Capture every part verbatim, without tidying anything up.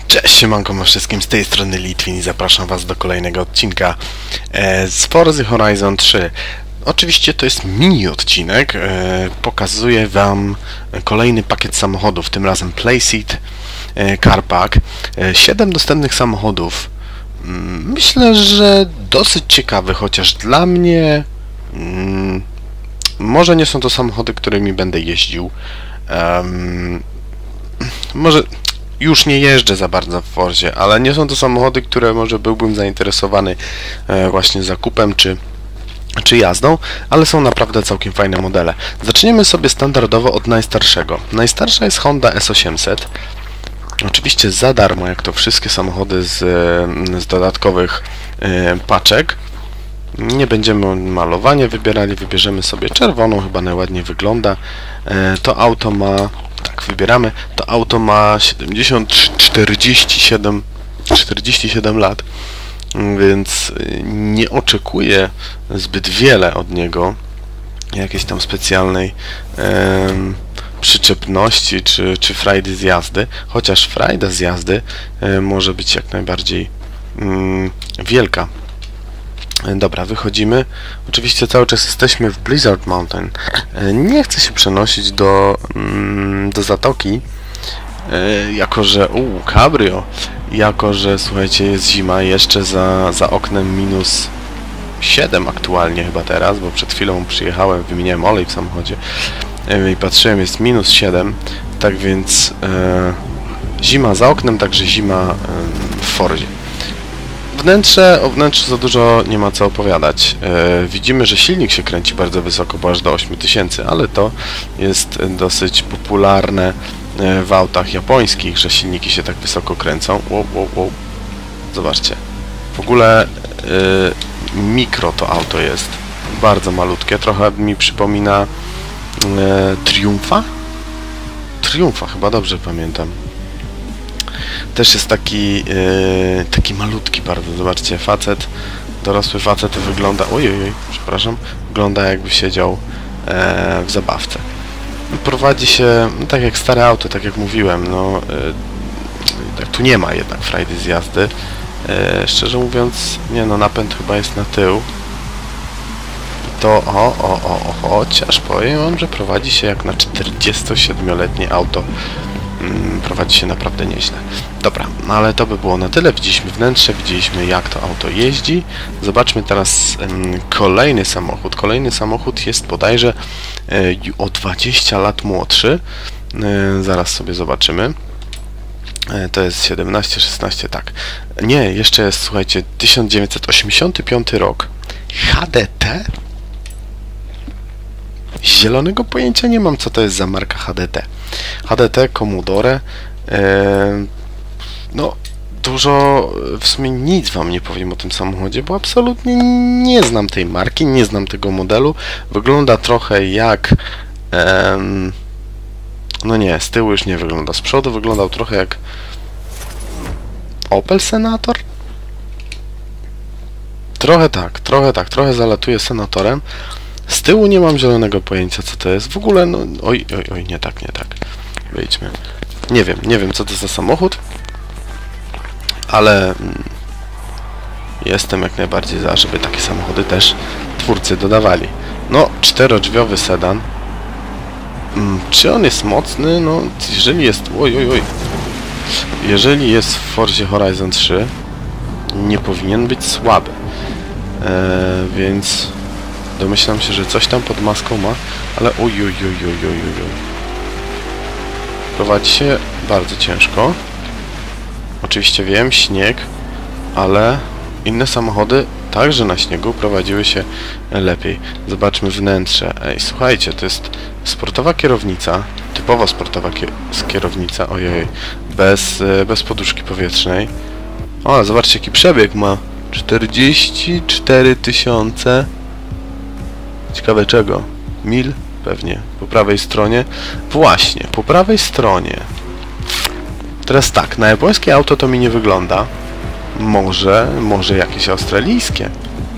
Cześć, siemanko wszystkim, z tej strony Litwin i zapraszam Was do kolejnego odcinka e, z Forza Horizon trzy. Oczywiście to jest mini odcinek, e, pokazuję Wam kolejny pakiet samochodów, tym razem Playseat e, Car Pack. E, siedem dostępnych samochodów. Myślę, że dosyć ciekawy, chociaż dla mnie mm, może nie są to samochody, którymi będę jeździł. Um, może... Już nie jeżdżę za bardzo w Forzie, ale nie są to samochody, które może byłbym zainteresowany e, właśnie zakupem czy, czy jazdą, ale są naprawdę całkiem fajne modele. Zaczniemy sobie standardowo od najstarszego. Najstarsza jest Honda S osiemset. Oczywiście za darmo, jak to wszystkie samochody z, z dodatkowych e, paczek. Nie będziemy malowanie wybierali, wybierzemy sobie czerwoną, chyba najładniej wygląda. E, to auto ma... wybieramy, to auto ma siedemdziesiąt czterdzieści siedem czterdzieści siedem lat, więc nie oczekuję zbyt wiele od niego, jakiejś tam specjalnej em, przyczepności czy, czy frajdy z jazdy, chociaż frajda z jazdy e, może być jak najbardziej mm, wielka. Dobra, wychodzimy. Oczywiście cały czas jesteśmy w Blizzard Mountain. Nie chcę się przenosić do, do zatoki, jako że... Uuu, cabrio! Jako że, słuchajcie, jest zima, jeszcze za, za oknem minus siedem aktualnie chyba teraz, bo przed chwilą przyjechałem, wymieniałem olej w samochodzie i patrzyłem, jest minus siedem, tak więc e, zima za oknem, także zima e, w Forzie. Wnętrze, o wnętrzu za dużo nie ma co opowiadać. E, widzimy, że silnik się kręci bardzo wysoko, bo aż do ośmiu tysięcy, ale to jest dosyć popularne e, w autach japońskich, że silniki się tak wysoko kręcą. Wow, wow, wow. Zobaczcie. W ogóle e, mikro to auto jest. Bardzo malutkie. Trochę mi przypomina e, Triumfa? Triumfa, chyba dobrze pamiętam. Też jest taki, yy, taki malutki bardzo, zobaczcie, facet, dorosły facet wygląda, ojej, przepraszam, wygląda jakby siedział e, w zabawce. Prowadzi się, no, tak jak stare auto, tak jak mówiłem, no, yy, tak, tu nie ma jednak frajdy z jazdy, yy, szczerze mówiąc, nie no, napęd chyba jest na tył. To, o, o, o, o, chociaż powiem wam, że prowadzi się jak na czterdziestosiedmioletnie auto. Prowadzi się naprawdę nieźle. Dobra, no ale to by było na tyle. Widzieliśmy wnętrze, widzieliśmy jak to auto jeździ. Zobaczmy teraz um, kolejny samochód. Kolejny samochód jest bodajże e, o dwadzieścia lat młodszy. E, zaraz sobie zobaczymy. E, to jest siedemnaście, szesnaście, tak. Nie, jeszcze jest, słuchajcie, tysiąc dziewięćset osiemdziesiąty piąty rok. H D T? Zielonego pojęcia nie mam, co to jest za marka H D T. H D T, Commodore. E, no, dużo, w sumie nic wam nie powiem o tym samochodzie, bo absolutnie nie znam tej marki, nie znam tego modelu. Wygląda trochę jak... E, no nie, z tyłu już nie wygląda. Z przodu wyglądał trochę jak Opel Senator? Trochę tak, trochę tak, trochę zalatuje Senatorem. Z tyłu nie mam zielonego pojęcia, co to jest. W ogóle, no... Oj, oj, oj, nie tak, nie tak. Wyjdźmy. Nie wiem, nie wiem, co to za samochód. Ale... Mm, jestem jak najbardziej za, żeby takie samochody też twórcy dodawali. No, czterodrzwiowy sedan. Mm, czy on jest mocny? No, jeżeli jest... Oj, oj, oj. Jeżeli jest w Forzie Horizon trzy, nie powinien być słaby. Eee, więc... Domyślam się, że coś tam pod maską ma, ale oj, oj, oj, oj, oj, oj. Prowadzi się bardzo ciężko. Oczywiście wiem, śnieg, ale inne samochody także na śniegu prowadziły się lepiej. Zobaczmy wnętrze. Ej, słuchajcie, to jest sportowa kierownica, typowo sportowa kierownica, ojej, bez, bez poduszki powietrznej. O, zobaczcie, jaki przebieg ma. czterdzieści cztery tysiące. Ciekawe czego? Mil? Pewnie. Po prawej stronie. Właśnie, po prawej stronie. Teraz tak, na japońskie auto to mi nie wygląda. Może, może jakieś australijskie.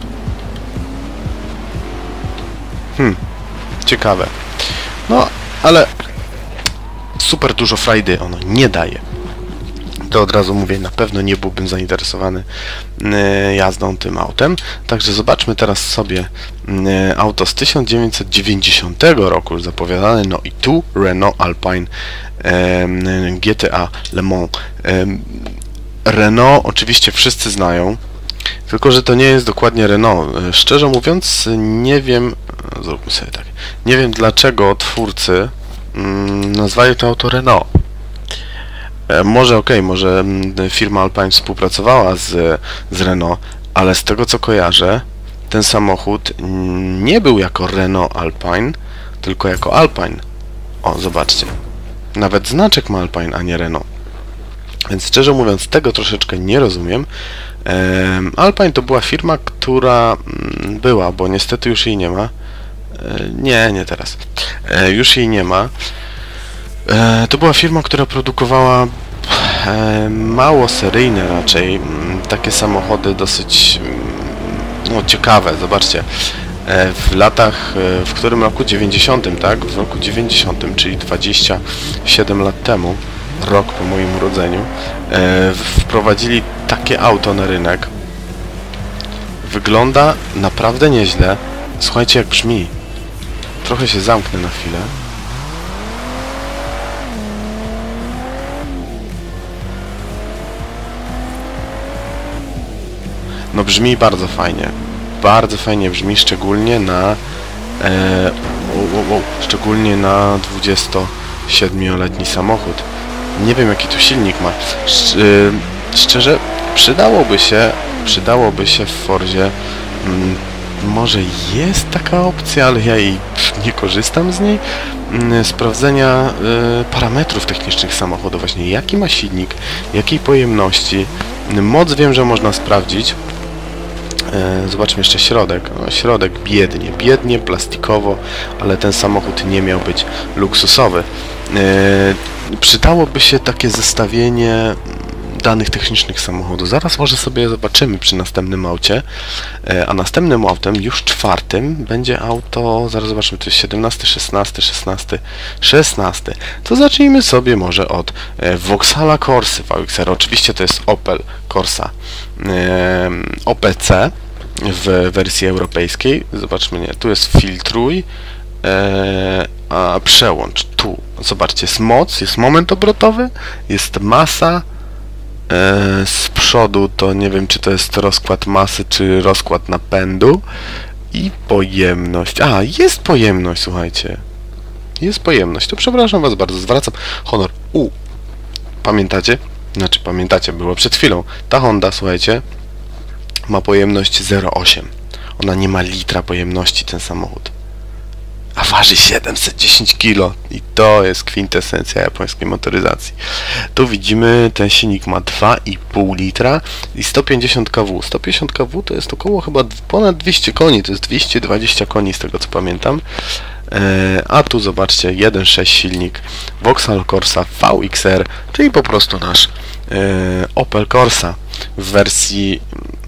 Hmm, ciekawe. No, ale super dużo frajdy ono nie daje. to od razu mówię, na pewno nie byłbym zainteresowany y, jazdą tym autem. Także zobaczmy teraz sobie y, auto z tysiąc dziewięćset dziewięćdziesiątego roku już zapowiadane, no i tu Renault Alpine y, G T A Le Mans. Y, Renault oczywiście wszyscy znają, tylko że to nie jest dokładnie Renault. Y, szczerze mówiąc, nie wiem, zróbmy sobie tak, nie wiem dlaczego twórcy y, nazwali to auto Renault. Może okej, okay, może firma Alpine współpracowała z, z Renault, ale z tego co kojarzę, ten samochód nie był jako Renault Alpine, tylko jako Alpine. O, zobaczcie. Nawet znaczek ma Alpine, a nie Renault. Więc szczerze mówiąc, tego troszeczkę nie rozumiem. Ehm, Alpine to była firma, która była, bo niestety już jej nie ma. E, nie, nie teraz. E, już jej nie ma. To była firma, która produkowała mało seryjne raczej, takie samochody dosyć no, ciekawe. Zobaczcie, w latach, w którym roku? dziewięćdziesiątym, tak? W roku dziewięćdziesiątym, czyli dwadzieścia siedem lat temu, rok po moim urodzeniu, wprowadzili takie auto na rynek. Wygląda naprawdę nieźle. Słuchajcie, jak brzmi. Trochę się zamknę na chwilę. No brzmi bardzo fajnie, bardzo fajnie brzmi, szczególnie na e, o, o, o, szczególnie na dwudziestosiedmioletni samochód. Nie wiem jaki tu silnik ma. Sz, y, szczerze, przydałoby się, przydałoby się w Fordzie, mm, może jest taka opcja, ale ja jej nie korzystam z niej, mm, sprawdzenia y, parametrów technicznych samochodu, właśnie jaki ma silnik, jakiej pojemności. Moc wiem, że można sprawdzić. Zobaczmy jeszcze środek. No, środek biednie, biednie, plastikowo, ale ten samochód nie miał być luksusowy. Yy, przydałoby się takie zestawienie danych technicznych samochodu. Zaraz może sobie zobaczymy przy następnym aucie. Yy, a następnym autem, już czwartym, będzie auto, zaraz zobaczymy, to jest siedemnasty, szesnasty, szesnasty, szesnasty. To zacznijmy sobie może od yy, Vauxhalla Corsy V X R. Oczywiście to jest Opel Corsa yy, O P C w wersji europejskiej. Zobaczmy, nie, tu jest filtruj, yy, a przełącz tu. Zobaczcie, jest moc, jest moment obrotowy, jest masa. Z przodu to nie wiem, czy to jest rozkład masy, czy rozkład napędu. I pojemność. A, jest pojemność, słuchajcie. Jest pojemność. To przepraszam was bardzo, zwracam honor. U. Pamiętacie? Znaczy, pamiętacie, było przed chwilą. Ta Honda, słuchajcie, ma pojemność zero przecinek osiem. Ona nie ma litra pojemności, ten samochód. A waży siedemset dziesięć kilo i to jest kwintesencja japońskiej motoryzacji. Tu widzimy, ten silnik ma dwa i pół litra i sto pięćdziesiąt kW. sto pięćdziesiąt kW to jest około chyba ponad dwieście koni, to jest dwieście dwadzieścia koni z tego co pamiętam. Eee, a tu zobaczcie, jeden przecinek sześć silnik Vauxhall Corsa V X R, czyli po prostu nasz eee, Opel Corsa w wersji...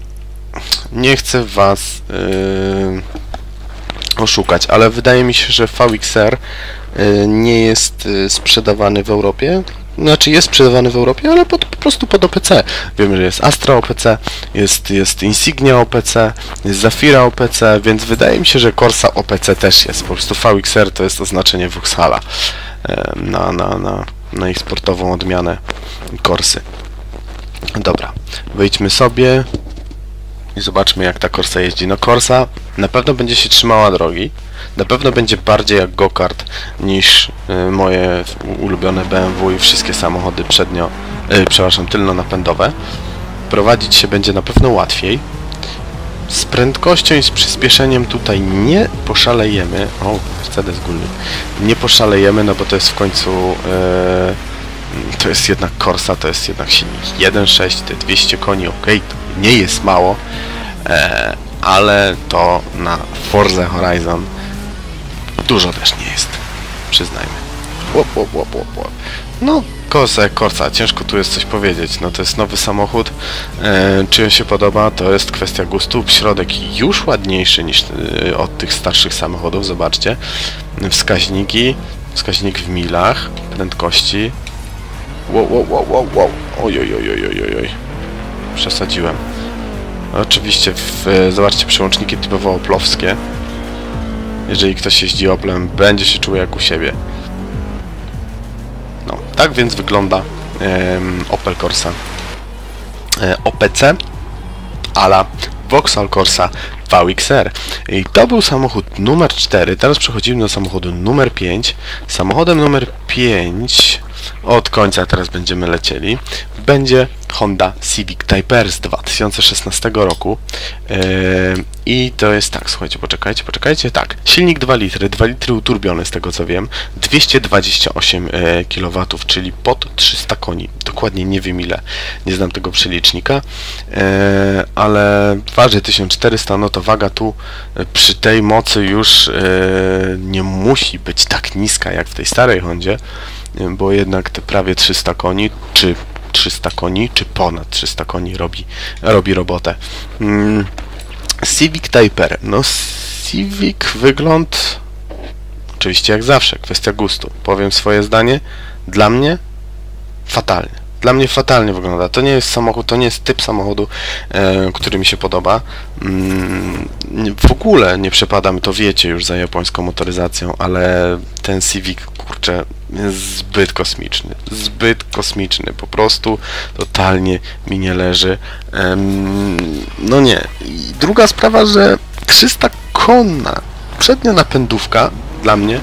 Nie chcę was... Eee, oszukać, ale wydaje mi się, że V X R y, nie jest y, sprzedawany w Europie. Znaczy jest sprzedawany w Europie, ale pod, po prostu pod O P C. Wiemy, że jest Astra O P C, jest, jest Insignia O P C, jest Zafira O P C, więc wydaje mi się, że Corsa O P C też jest. Po prostu V X R to jest oznaczenie Vauxhalla y, na, na, na, na ich sportową odmianę Corsy. Dobra, wyjdźmy sobie i zobaczmy jak ta Corsa jeździ. No Corsa na pewno będzie się trzymała drogi, na pewno będzie bardziej jak go-kart niż y, moje ulubione B M W i wszystkie samochody przednio, y, przepraszam, tylno-napędowe. Prowadzić się będzie na pewno łatwiej. Z prędkością i z przyspieszeniem tutaj nie poszalejemy. O, Mercedes gulny. Nie poszalejemy, no bo to jest w końcu... Y, to jest jednak Corsa, to jest jednak silnik jeden przecinek sześć, te dwieście koni, ok, to nie jest mało, e, ale to na Forza Horizon dużo też nie jest, przyznajmy. Łop, łop, łop, łop, łop. No, Corsa jak Corsa, ciężko tu jest coś powiedzieć, no to jest nowy samochód, e, czy on się podoba, to jest kwestia gustu. Środek już ładniejszy niż e, od tych starszych samochodów, zobaczcie, wskaźniki, wskaźnik w milach, prędkości. Wow, wow, wow, wow, wow. Oj, oj, oj, oj, oj, oj. Przesadziłem. Oczywiście, w, zobaczcie, przełączniki typowo oplowskie. Jeżeli ktoś jeździ Oplem, będzie się czuł jak u siebie. No, tak więc wygląda um, Opel Corsa e, O P C a la Vauxhall Corsa V X R. I to był samochód numer cztery. Teraz przechodzimy do samochodu numer pięć. Samochodem numer pięć, od końca teraz będziemy lecieli, będzie Honda Civic Type R z dwa tysiące szesnastego roku. Yy, I to jest tak, słuchajcie, poczekajcie, poczekajcie, tak. Silnik dwa litry, dwa litry uturbiony z tego co wiem, dwieście dwadzieścia osiem e, kilowatów, czyli pod trzysta koni. Dokładnie nie wiem ile, nie znam tego przelicznika, e, ale waży tysiąc czterysta, no to waga tu e, przy tej mocy już e, nie musi być tak niska jak w tej starej Hondzie, e, bo jednak te prawie trzysta koni, czy trzysta koni, czy ponad trzysta koni robi, robi robotę. Hmm. Civic Type R. No Civic wygląd oczywiście jak zawsze, kwestia gustu. Powiem swoje zdanie. Dla mnie fatalnie. Dla mnie fatalnie wygląda. To nie jest samochód, to nie jest typ samochodu, e, który mi się podoba. Mm, w ogóle nie przepadam, to wiecie już, za japońską motoryzacją, ale ten Civic, kurczę, jest zbyt kosmiczny. Zbyt kosmiczny. Po prostu totalnie mi nie leży. Ehm, no nie. I druga sprawa, że trzysta konna przednia napędówka dla mnie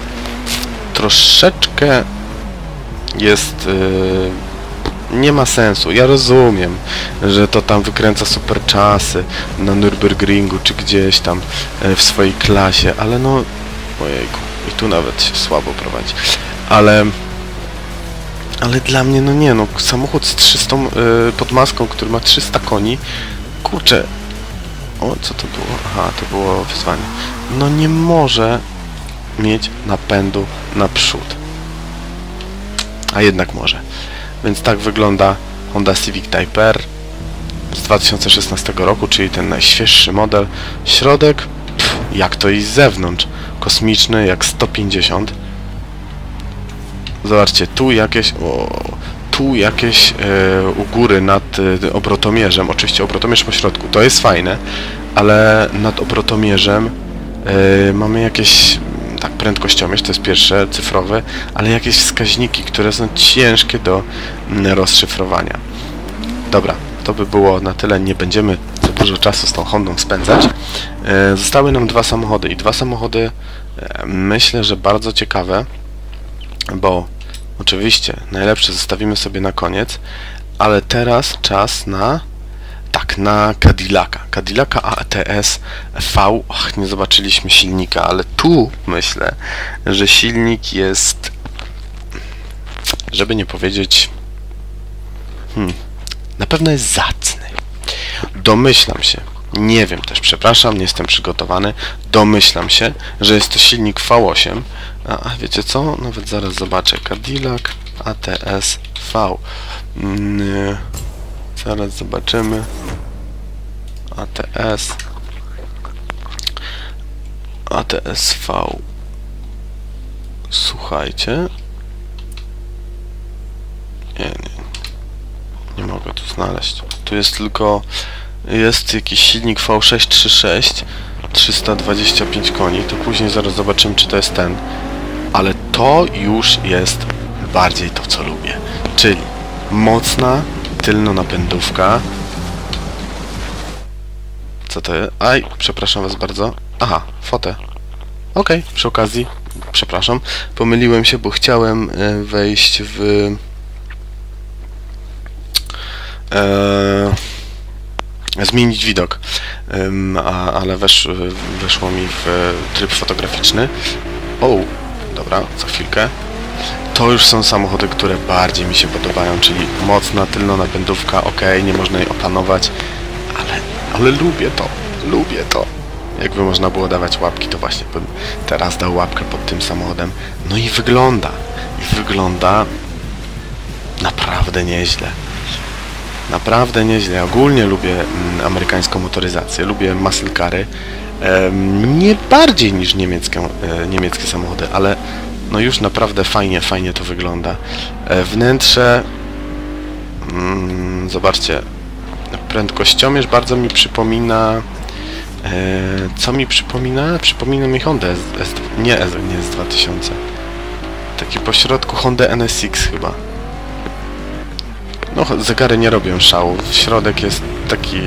troszeczkę jest... Yy, nie ma sensu. Ja rozumiem, że to tam wykręca super czasy na Nürburgringu czy gdzieś tam w swojej klasie, ale no... Ojejku, i tu nawet się słabo prowadzi. Ale... Ale dla mnie, no nie, no samochód z trzysta yy, pod maską, który ma trzysta koni, kurczę... O, co to było? Aha, to było wyzwanie. No nie może mieć napędu naprzód. A jednak może. Więc tak wygląda Honda Civic Type R z dwa tysiące szesnastego roku, czyli ten najświeższy model. Środek, pff, jak to i z zewnątrz, kosmiczny jak sto pięćdziesiąt. Zobaczcie, tu jakieś, o, tu jakieś e, u góry nad e, obrotomierzem, oczywiście obrotomierz po środku, to jest fajne, ale nad obrotomierzem e, mamy jakieś... Tak, prędkościomierz, to jest pierwsze, cyfrowe, ale jakieś wskaźniki, które są ciężkie do rozszyfrowania. Dobra, to by było na tyle, nie będziemy za dużo czasu z tą Hondą spędzać. E, zostały nam dwa samochody i dwa samochody e, myślę, że bardzo ciekawe, bo oczywiście najlepsze zostawimy sobie na koniec, ale teraz czas na... Tak, na Cadillaca. Cadillaca A T S V. Ach, nie zobaczyliśmy silnika, ale tu myślę, że silnik jest, żeby nie powiedzieć, hmm, na pewno jest zacny. Domyślam się, nie wiem też, przepraszam, nie jestem przygotowany, domyślam się, że jest to silnik V osiem, a, a wiecie co? Nawet zaraz zobaczę. Cadillac A T S V. Hmm, zaraz zobaczymy. A T S A T S V. Słuchajcie. Nie, nie. Nie mogę tu znaleźć. Tu jest tylko... Jest jakiś silnik V sześć trzy sześć. trzysta dwadzieścia pięć koni. To później zaraz zobaczymy, czy to jest ten. Ale to już jest bardziej to, co lubię. Czyli mocna tylnonapędówka. Co to jest? Aj, przepraszam was bardzo. Aha, fotę. Okej, okay, przy okazji, przepraszam, pomyliłem się, bo chciałem e, wejść w... E, zmienić widok, e, a, ale wesz, weszło mi w tryb fotograficzny. O, dobra, za chwilkę. To już są samochody, które bardziej mi się podobają, czyli mocna tylnonapędówka, ok, nie można jej opanować, ale, ale lubię to, lubię to. Jakby można było dawać łapki, to właśnie bym teraz dał łapkę pod tym samochodem. No i wygląda, i wygląda naprawdę nieźle. Naprawdę nieźle. Ja ogólnie lubię mm, amerykańską motoryzację, lubię muscle cary, e, nie bardziej niż niemieckie, e, niemieckie samochody, ale no już naprawdę fajnie, fajnie to wygląda. E, wnętrze Mm, zobaczcie, prędkościomierz bardzo mi przypomina... E, co mi przypomina? Przypomina mi Honda S, S, nie, S, nie S dwa tysiące. Taki pośrodku Honda N S X chyba. No, zegary nie robią szału. Środek jest taki...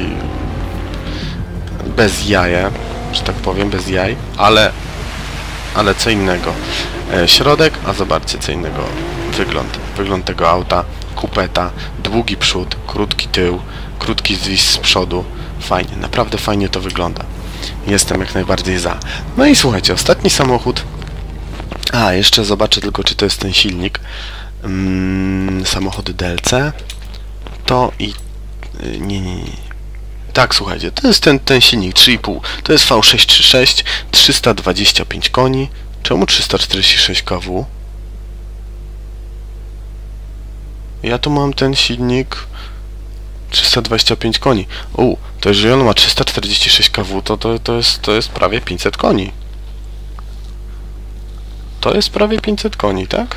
bez jaja, że tak powiem, bez jaj, ale... ale co innego. E, środek, a zobaczcie co innego. Wygląd. Wygląd tego auta. Kupeta. Długi przód, krótki tył, krótki zwis z przodu. Fajnie, naprawdę fajnie to wygląda. Jestem jak najbardziej za. No i słuchajcie, ostatni samochód. A, jeszcze zobaczę tylko, czy to jest ten silnik. Mm, samochody D L C. To i... Nie, nie, nie. Tak, słuchajcie, to jest ten, ten silnik trzy i pół. To jest V sześćset trzydzieści sześć, trzysta dwadzieścia pięć koni. Czemu trzysta czterdzieści sześć K W? Ja tu mam ten silnik trzysta dwadzieścia pięć koni. U, to jeżeli on ma trzysta czterdzieści sześć K W, to, to, to, jest, to jest prawie pięćset koni. To jest prawie pięćset koni, tak?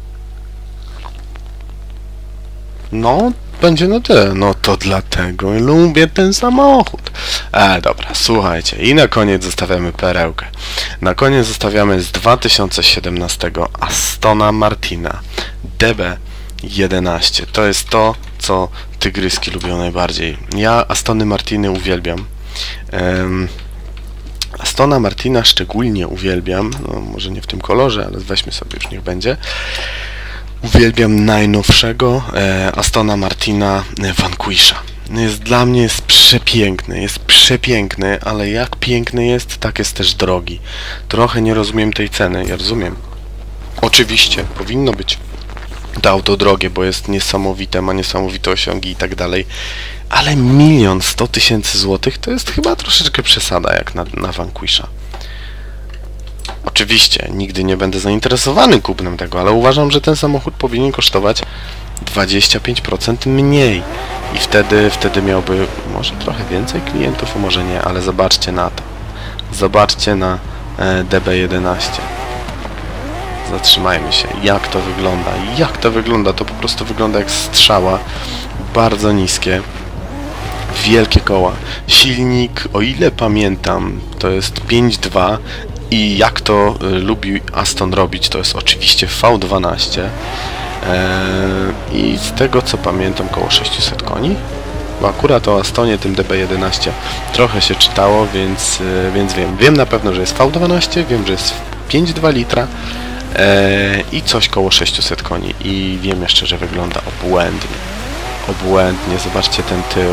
No, będzie na tyle. No to dlatego lubię ten samochód. E, dobra, słuchajcie. I na koniec zostawiamy perełkę. Na koniec zostawiamy z dwa tysiące siedemnastego Astona Martina D B jedenaście. To jest to, co tygryski lubią najbardziej. Ja Astony Martiny uwielbiam. Um, Astona Martina szczególnie uwielbiam. No, może nie w tym kolorze, ale weźmy sobie, już niech będzie. Uwielbiam najnowszego e, Astona Martina Vanquisha. Jest, dla mnie jest przepiękny, jest przepiękny, ale jak piękny jest, tak jest też drogi. Trochę nie rozumiem tej ceny, ja rozumiem. Oczywiście, powinno być to auto drogie, bo jest niesamowite, ma niesamowite osiągi i tak dalej, ale milion sto tysięcy złotych to jest chyba troszeczkę przesada jak na, na Vanquisha. Oczywiście, nigdy nie będę zainteresowany kupnem tego, ale uważam, że ten samochód powinien kosztować dwadzieścia pięć procent mniej. I wtedy, wtedy miałby może trochę więcej klientów, a może nie, ale zobaczcie na to. Zobaczcie na e, D B jedenaście. Zatrzymajmy się. Jak to wygląda? Jak to wygląda? To po prostu wygląda jak strzała. Bardzo niskie. Wielkie koła. Silnik, o ile pamiętam, to jest pięć dwa. I jak to y, lubi Aston robić, to jest oczywiście V dwanaście. Eee, I z tego co pamiętam, koło sześćset koni. Bo akurat o Astonie, tym D B jedenaście, trochę się czytało, więc, y, więc wiem. Wiem na pewno, że jest V dwanaście, wiem, że jest pięć dwa litra eee, i coś koło sześćset koni. I wiem jeszcze, że wygląda obłędnie. Obłędnie. Zobaczcie ten tył.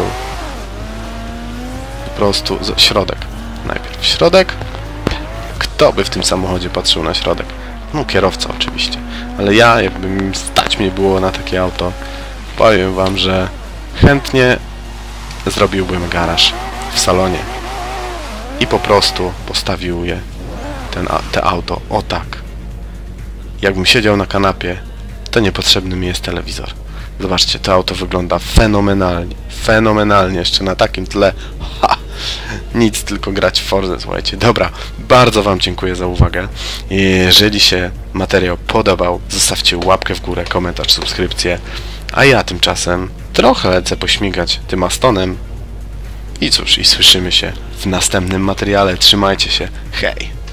Po prostu środek. Najpierw środek. Kto by w tym samochodzie patrzył na środek? No kierowca oczywiście. Ale ja, jakby stać mnie było na takie auto, powiem wam, że chętnie zrobiłbym garaż w salonie i po prostu postawił je, ten, te auto, o tak. Jakbym siedział na kanapie, to niepotrzebny mi jest telewizor. Zobaczcie, to auto wygląda fenomenalnie. Fenomenalnie, jeszcze na takim tle. Ha! Nic, tylko grać w Forzę, słuchajcie. Dobra, bardzo wam dziękuję za uwagę. Jeżeli się materiał podobał, zostawcie łapkę w górę, komentarz, subskrypcję. A ja tymczasem trochę lecę pośmigać tym Astonem. I cóż, i słyszymy się w następnym materiale. Trzymajcie się. Hej!